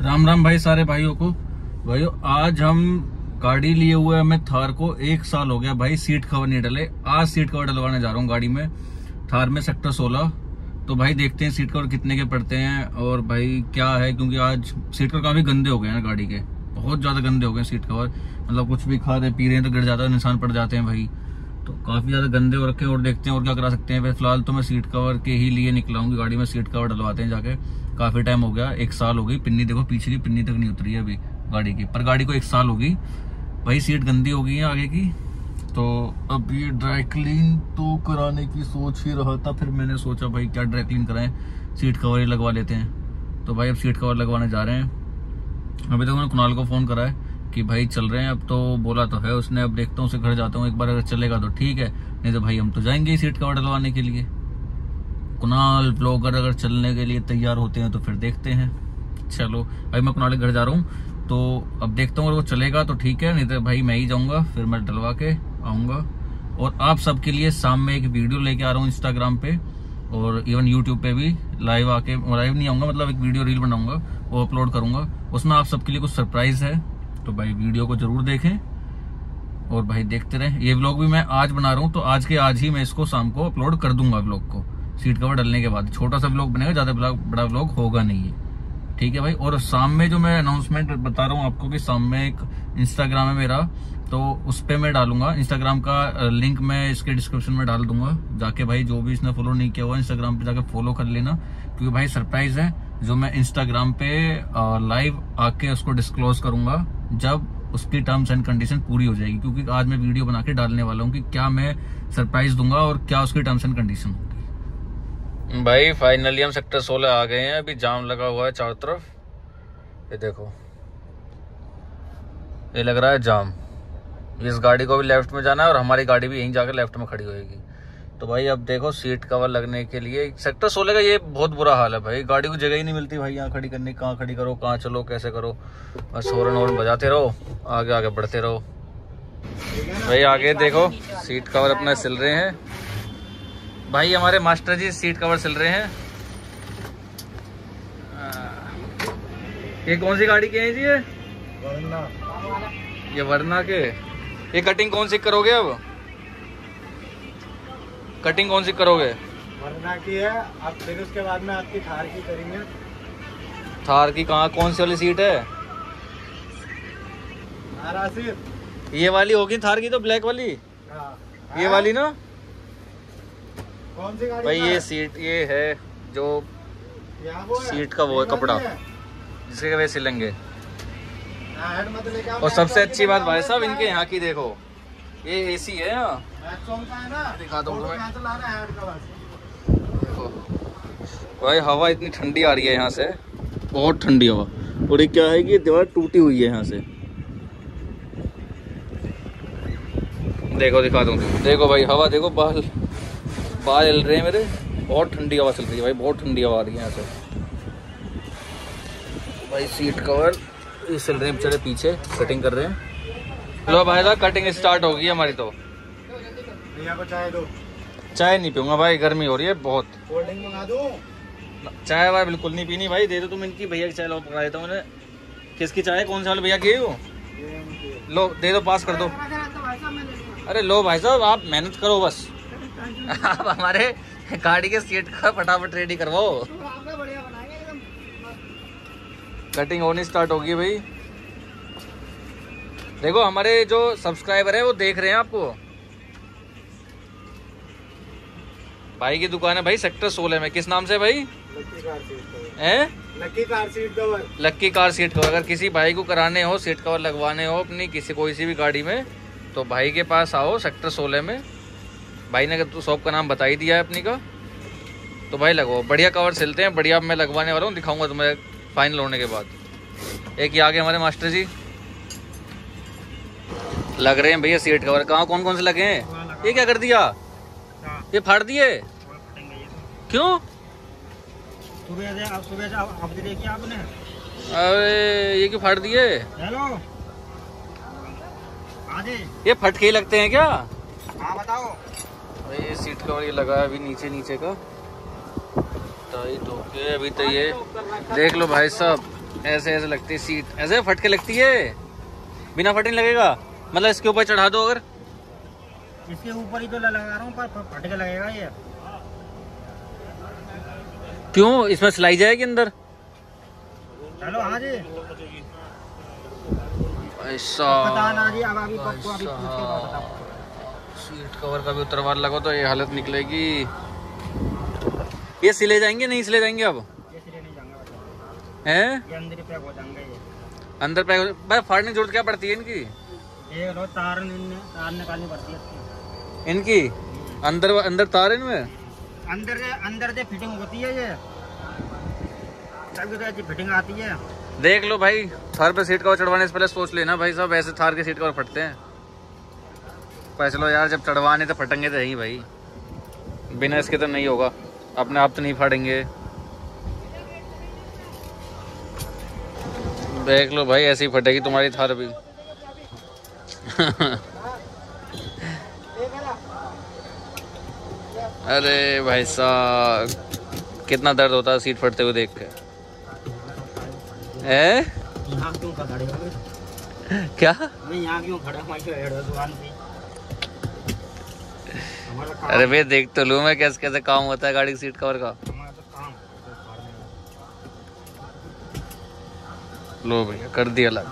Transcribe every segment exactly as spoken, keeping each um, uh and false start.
राम राम भाई सारे भाइयों को। भाइयों आज हम गाड़ी लिए हुए हमें थार को एक साल हो गया भाई, सीट कवर नहीं डले। आज सीट कवर डलवाने जा रहा हूँ गाड़ी में, थार में सेक्टर सोलह। तो भाई देखते हैं सीट कवर कितने के पड़ते हैं और भाई क्या है, क्योंकि आज सीट कवर काफी गंदे हो गए हैं गाड़ी के, बहुत ज्यादा गंदे हो गए सीट कवर। मतलब कुछ भी खा रहे पी रहे हैं तो गिर जाता है, निशान पड़ जाते हैं भाई, तो काफी ज्यादा गंदे हो रखे हैं। और देखते हैं और क्या करा सकते हैं। फिलहाल तो मैं सीट कवर के ही लिए निकला हूँ, गाड़ी में सीट कवर डलवाते हैं जाके। काफी टाइम हो गया, एक साल हो गई। पिन्नी देखो पीछे की पिन्नी तक नहीं उतरी है अभी गाड़ी की, पर गाड़ी को एक साल हो गई भाई। सीट गंदी हो गई है आगे की, तो अब ये ड्राई क्लीन तो कराने की सोच ही रहा था। फिर मैंने सोचा भाई क्या ड्राई क्लीन कराएं, सीट कवर ही लगवा लेते हैं। तो भाई अब सीट कवर लगवाने जा रहे हैं। अभी तक मैंने कुणाल को फोन करा है कि भाई चल रहे हैं, अब तो बोला तो है उसने। अब देखता हूँ उसे घर जाता हूँ एक बार, अगर चलेगा तो ठीक है, नहीं तो भाई हम तो जाएंगे सीट कवर डलवाने के लिए। कुणाल ब्लॉगर अगर चलने के लिए तैयार होते हैं तो फिर देखते हैं। चलो भाई मैं कुणाल के घर जा रहा हूँ, तो अब देखता हूँ अगर वो चलेगा तो ठीक है, नहीं तो भाई मैं ही जाऊंगा, फिर मैं डलवा के आऊंगा। और आप सबके लिए शाम में एक वीडियो लेके आ रहा हूँ इंस्टाग्राम पे और इवन यूट्यूब पे भी लाइव आके, लाइव नहीं आऊंगा मतलब एक वीडियो रील बनाऊंगा, वो अपलोड करूंगा। उसमें आप सबके लिए कुछ सरप्राइज है, तो भाई वीडियो को जरूर देखें और भाई देखते रहें। ये व्लॉग भी मैं आज बना रहा हूँ, तो आज के आज ही मैं इसको शाम को अपलोड कर दूंगा व्लॉग को, सीट कवर डलने के बाद। छोटा सा व्लॉग बनेगा, ज्यादा बड़ा व्लॉग होगा नहीं है, ठीक है भाई। और शाम में जो मैं अनाउंसमेंट बता रहा हूँ आपको कि शाम में एक इंस्टाग्राम है मेरा, तो उस पे मैं डालूंगा। इंस्टाग्राम का लिंक मैं इसके डिस्क्रिप्शन में डाल दूंगा, जाके भाई जो भी इसने फॉलो नहीं किया हुआ इंस्टाग्राम पे जाके फॉलो कर लेना, क्योंकि भाई सरप्राइज है जो मैं इंस्टाग्राम पे लाइव आके उसको डिस्क्लोज करूंगा जब उसकी टर्म्स एंड कंडीशन पूरी हो जाएगी। क्योंकि आज मैं वीडियो बना के डालने वाला हूँ कि क्या मैं सरप्राइज दूंगा और क्या उसकी टर्म्स एंड कंडीशन होगी। भाई फाइनली हम सेक्टर सोलह आ गए हैं। अभी जाम लगा हुआ है चारों तरफ, ये देखो, ये लग रहा है जाम। इस गाड़ी को भी लेफ्ट में जाना है और हमारी गाड़ी भी यहीं जाकर लेफ्ट में खड़ी होगी। तो भाई अब देखो सीट कवर लगने के लिए सेक्टर सोलह का ये बहुत बुरा हाल है भाई, गाड़ी को जगह ही नहीं मिलती भाई यहाँ खड़ी करने। कहाँ खड़ी करो, कहाँ चलो, कैसे करो, बस हॉर्न हॉर्न बजाते रहो, आगे आगे बढ़ते रहो। भाई आगे देखो सीट कवर अपना सिल रहे हैं भाई, हमारे मास्टर जी सीट कवर सिल रहे हैं। ये कौन सी गाड़ी के हैं जी? ये वरना, ये वरना के। ये कटिंग कौन सी करोगे अब? कटिंग कौन सी करोगे? वरना की है, अब फिर उसके बाद में आपकी थार की करेंगे। थार की कहाँ, कौन सी वाली सीट है? ये वाली होगी थार की, तो ब्लैक वाली। हाँ। ये वाली ना, कौन सी गाड़ी भाई? ये सीट ये है जो वो सीट का वो है कपड़ा जिसके वजह सिलेंगे। और सबसे अच्छी बात भाई साहब इनके यहाँ की देखो, ये एसी है यहाँ, दिखा दो देखो भाई, हवा इतनी ठंडी आ रही है यहाँ से, बहुत ठंडी हवा। और ये क्या है कि दीवार टूटी हुई है यहाँ से, देखो दिखा दूँ, देखो भाई हवा देखो, बाल बाल हिल रहे हैं मेरे, बहुत ठंडी हवा चल रही है भाई, बहुत ठंडी हवा आ रही है यहाँ से भाई। सीट कवर ये चल रहे हैं बेचारे, पीछे कटिंग कर रहे हैं। लो भाई साहब कटिंग स्टार्ट हो गई हमारी। तो भैया को चाय दो। चाय नहीं पीऊंगा भाई, गर्मी हो रही है बहुत। कोल्ड ड्रिंक मंगा दूं? चाय भाई बिल्कुल नहीं पीनी भाई, दे दो तुम इनकी। भैया की चाय लो, पकड़ा देता हूँ मैंने। किसकी चाय, कौन से वाले भैया की हो? लो दे दो, पास कर दो। अरे लो भाई साहब आप मेहनत करो बस, आप हमारे गाड़ी के सीट का फटाफट रेडी करवाओ। कटिंग होनी स्टार्ट होगी भाई, देखो हमारे जो सब्सक्राइबर है वो देख रहे हैं आपको। भाई की दुकान है भाई सेक्टर सोलह में, किस नाम से भाई? Lucky car seat cover. हैं? Lucky car seat cover. Lucky car seat cover. अगर किसी भाई को कराने हो, सीट कवर लगवाने हो अपनी किसी कोई सी भी गाड़ी में, तो भाई के पास आओ सेक्टर सोलह में। भाई ने तो शॉप का नाम बता ही दिया है अपनी का, तो भाई लगवाओ, बढ़िया कवर सिलते हैं, बढ़िया। मैं लगवाने वाला हूँ, दिखाऊंगा तुम्हें फाइनल होने के बाद। एक ये आगे हमारे मास्टर जी लग रहे हैं भैया सीट कवर। कहाँ, कौन कौन से लगे हैं? ये क्या कर दिया? ये फाड़ दिए क्यों? सुबह आप सुबह आप देखिए आपने। अरे ये क्यों फाड़ दिए? हेलो ये फटके लगते हैं क्या? हाँ बताओ भाई। सीट कवर ये लगा है अभी नीचे नीचे का, टाइट होके। अभी तो ये देख लो भाई साहब, ऐसे ऐसे लगती है सीट, ऐसे फट के लगती है, बिना फटे नहीं लगेगा। मतलब इसके ऊपर चढ़ा दो अगर, इसके ऊपर ही तो लगा रहा हूँ पर फट के लगेगा ये। क्यों, इसमें सिलाई जाएगी अंदर? चलो हाँ जी, ऐसा पता ना जी, अब अभी पप्पू अभी पूछ के बताओ। सीट कवर का भी उतरवा लगो तो ये हालत निकलेगी। ये सिले जाएंगे नहीं सिले जाएंगे अब? ये सिले नहीं जाएंगे हैं? ये अंदर ही पैक हो जाएंगे ये। अंदर पैक भाई, फाड़ने की जरूरत क्या पड़ती है इनकी? ये लो तार तार निकालनी पड़ती है इसकी। इनकी अंदर अंदर तार है इनमें? अंदर से अंदर से फिटिंग होती है ये, तभी तो ऐसी फिटिंग आती है। देख लो भाई, थार पे सीट कवर चढ़वाने से पहले सोच लेना भाई साहब, ऐसे थार के सीट कवर फटते हैं। पर चलो यार, जब चढ़वाने तो फटेंगे तो यही भाई, बिना इसके तो नहीं होगा, अपने आप तो नहीं फाड़ेंगे। देख लो भाई, ऐसी फटेगी तुम्हारी थार भी। अरे भाई साहब, कितना दर्द होता है सीट फटते हुए देख के। ए? यहाँ क्यों खड़े हो? क्या? मैं यहाँ क्यों खड़ा हूँ दुकान पे? अरे भाई देख तो लूँ मैं कैसे कैसे काम होता है गाड़ी की सीट कवर का। हमारा तो काम है। लो भैया कर दिया अलग।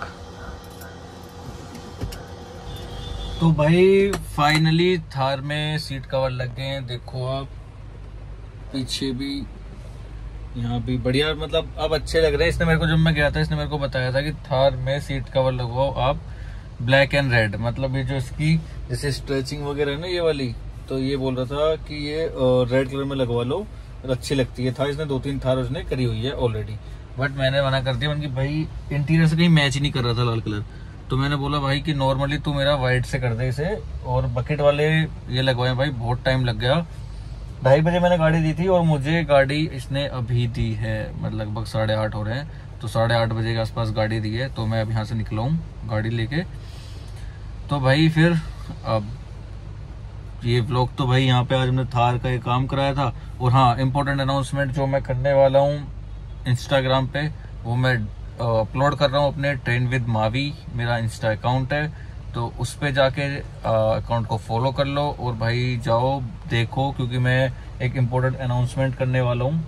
तो भाई फाइनली थार में सीट कवर लग गए हैं, देखो आप, पीछे भी, यहाँ भी बढ़िया, मतलब अब अच्छे लग रहे हैं। इसने मेरे को, जब मैं गया था इसने मेरे को बताया था कि थार में सीट कवर लगवाओ आप ब्लैक एंड रेड, मतलब ये जो इसकी जैसे स्ट्रेचिंग वगैरह है ना ये वाली, तो ये बोल रहा था कि ये रेड कलर में लगवा लो, अच्छी लगती है। था इसने दो तीन थार उसने करी हुई है ऑलरेडी, बट मैंने मना कर दिया, मैंने भाई इंटीरियर से कहीं मैच ही नहीं कर रहा था लाल कलर, तो मैंने बोला भाई कि नॉर्मली तू मेरा व्हाइट से कर दे इसे। और बकेट वाले ये लगवाए भाई, बहुत टाइम लग गया, ढाई बजे मैंने गाड़ी दी थी और मुझे गाड़ी इसने अभी दी है, मतलब लगभग साढ़े आठ हो रहे हैं, तो साढ़े आठ बजे के आसपास गाड़ी दी है। तो मैं अब यहाँ से निकला हूँ गाड़ी लेके। तो भाई फिर अब ये व्लॉग तो भाई यहाँ पे आज हमने थार का ये काम कराया था। और हाँ, इम्पोर्टेंट अनाउंसमेंट जो मैं करने वाला हूँ इंस्टाग्राम पे, वो मैं अपलोड कर रहा हूँ अपने ट्रेन विद मावी, मेरा इंस्टा अकाउंट है, तो उस पे जाके अकाउंट को फॉलो कर लो और भाई जाओ देखो, क्योंकि मैं एक इम्पोर्टेंट अनाउंसमेंट करने वाला हूँ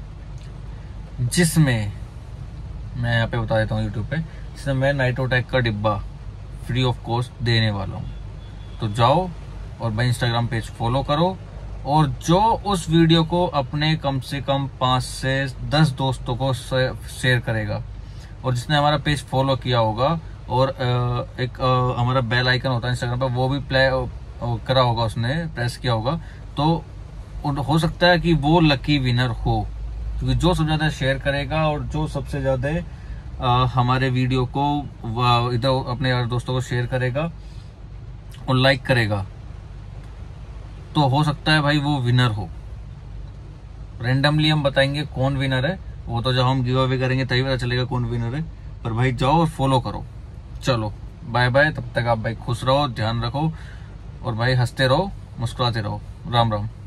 जिसमें मैं यहाँ पे बता देता हूँ यूट्यूब पे, जिसमें मैं नाइट्रोटेक का डिब्बा फ्री ऑफ कॉस्ट देने वाला हूँ। तो जाओ और भाई इंस्टाग्राम पेज फॉलो करो, और जो उस वीडियो को अपने कम से कम पाँच से दस दोस्तों को शेयर करेगा, और जिसने हमारा पेज फॉलो किया होगा और एक हमारा बेल आइकन होता है इंस्टाग्राम पर, वो भी प्ले करा होगा, उसने प्रेस किया होगा, तो हो सकता है कि वो लकी विनर हो, क्योंकि जो सबसे ज्यादा शेयर करेगा और जो सबसे ज्यादा हमारे वीडियो को इधर अपने यार दोस्तों को शेयर करेगा और लाइक करेगा, तो हो सकता है भाई वो विनर हो। रैंडमली हम बताएंगे कौन विनर है, वो तो जब हम गिव अवे करेंगे तभी पता चलेगा कौन विनर है। पर भाई जाओ और फॉलो करो। चलो बाय बाय, तब तक आप भाई खुश रहो, ध्यान रखो, और भाई हंसते रहो, मुस्कुराते रहो। राम राम।